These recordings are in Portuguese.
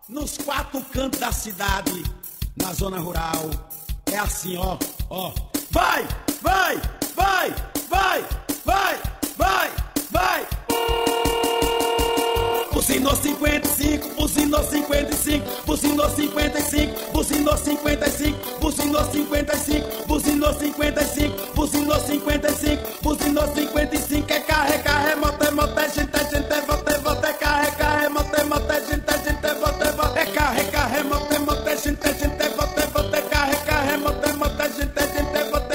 nos quatro cantos da cidade, na zona rural. É assim, ó, ó. Vai, vai, vai, vai, vai, vai, vai. Buzinou 55, buzinou 55, buzinou 55, buzinou 55, buzinou 55, buzinou 55, buzinou 55, buzinou 55, é carro, moto, gente, vote, é carro, moto, gente, vote, é carro, moto, gente, vote, é carro, moto, gente, vote.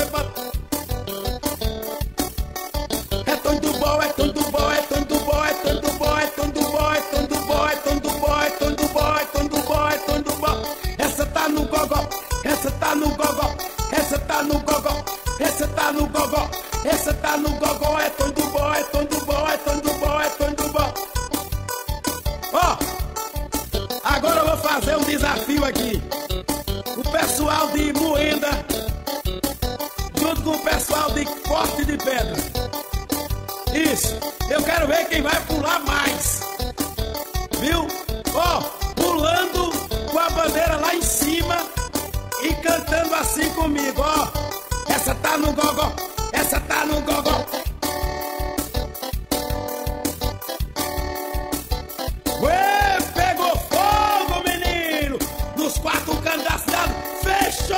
É tudo bom, é tudo bom, é tudo bom, é tudo bom, é tudo bom, é tudo bom, é tudo bom, é tudo bom, é tudo bom, é tudo bom. Essa tá no gogó, essa tá no gogó, essa tá no gogó, essa tá no gogó, essa tá no gogó, é tudo bom, é tudo bom, é tudo bom, é tudo bom. Ó, agora eu vou fazer um desafio aqui. O pessoal de Moenda, junto com o pessoal de Forte de Pedra. Isso, eu quero ver quem vai pular mais. Viu? Ó, pulando com a bandeira lá em cima e cantando assim comigo, ó. Essa tá no gogó, essa tá no gogó. Ué, pegou fogo, menino! Nos quatro cantos da cidade, fechou!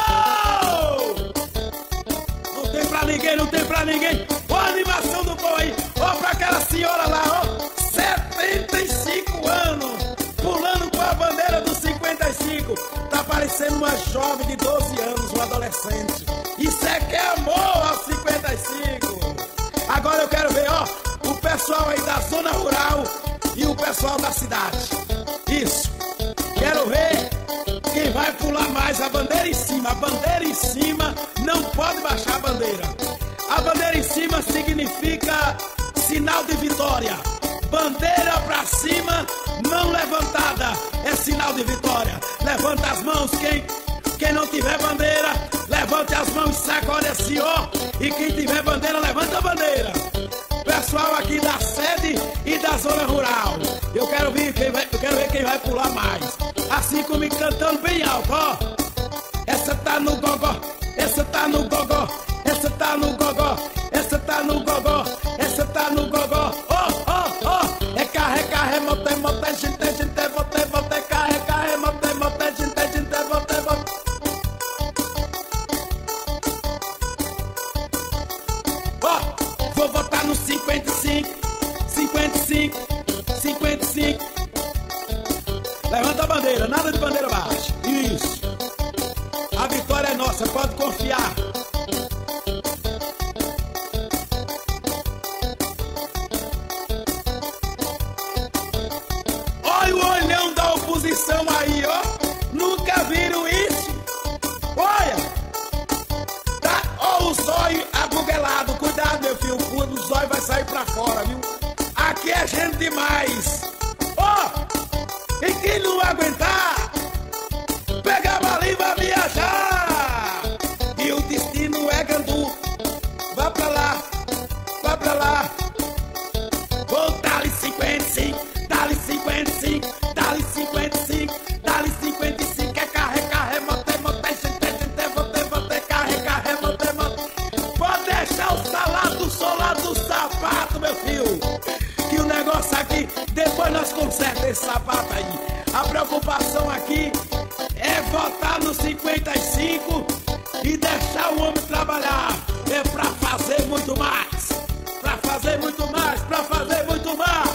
Não tem pra ninguém, não tem pra ninguém. Ó a animação do povo aí, ó pra aquela senhora lá, ó, 75 anos, pulando com a bandeira dos 55. Tá parecendo uma jovem de 12 anos, um adolescente. Isso é que é amor aos 55. Agora eu quero ver, ó, o pessoal aí da zona rural e o pessoal da cidade. Isso, quero ver quem vai pular mais. A bandeira em cima, a bandeira em cima, não pode baixar a bandeira. A bandeira em cima significa sinal de vitória. Bandeira pra cima, mão levantada, é sinal de vitória. Levanta as mãos, quem não tiver bandeira, levante as mãos e sacode assim, ó. E quem tiver bandeira, levanta a bandeira. Pessoal aqui da sede e da zona rural, eu quero ver quem vai pular mais. Assim comigo cantando bem alto, ó. Essa tá no gogó, essa tá no gogó, essa tá no gogó, essa tá no gogó, essa tá no gogó. Ó, ó, ó. É carro, moto, gente, vote, é carro, moto, gente, vote. Ó, vou votar no 55, 55, 55. Levanta a bandeira, nada de bandeira baixa. Isso. A vitória é nossa, pode confiar. Olha o olhão da oposição aí, ó. Nunca viram isso? Olha. Tá, ó, o zóio abuguelado. Cuidado, meu filho, o zóio vai sair pra fora, viu? Aqui é gente demais. Ó, e quem não aguentar, pega a bala e vai viajar. E o destino é Gandu. Vá pra lá, vá pra lá. Oh, dá-lhe 55, dá-lhe 55, dá-lhe 55, dá-lhe 55. É carro, moto, gente, vote, é carro, moto. Pode deixar o salado solado do sapato, meu filho. Que o negócio aqui, depois nós consertamos esse sapato aí. A preocupação aqui é votar no 55 e deixar o homem trabalhar. É pra fazer muito mais. Pra fazer muito mais, pra fazer muito mais.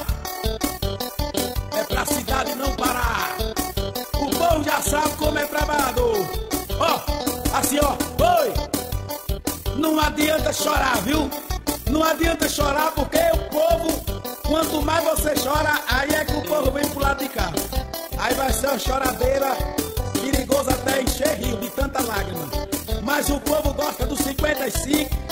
É pra cidade não parar. O povo já sabe como é trabalhador. Ó, assim ó, oi. Não adianta chorar, viu? Não adianta chorar porque o povo, quanto mais você chora, aí é que o povo vem pro lado de cá. Aí vai ser uma choradeira perigosa até encher rio de tanta lágrima. Mas o povo gosta do 55